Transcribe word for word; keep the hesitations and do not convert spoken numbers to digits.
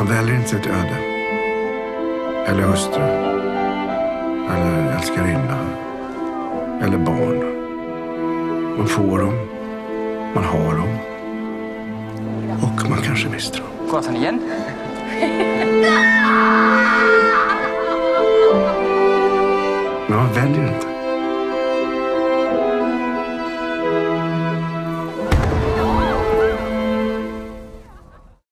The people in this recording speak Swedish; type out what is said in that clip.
Man väljer inte ett öde. Eller hustru. Eller älskarinna. Eller barn. Man får dem. Man har dem. Och man kanske mister dem. Gatan igen? Men man väljer inte.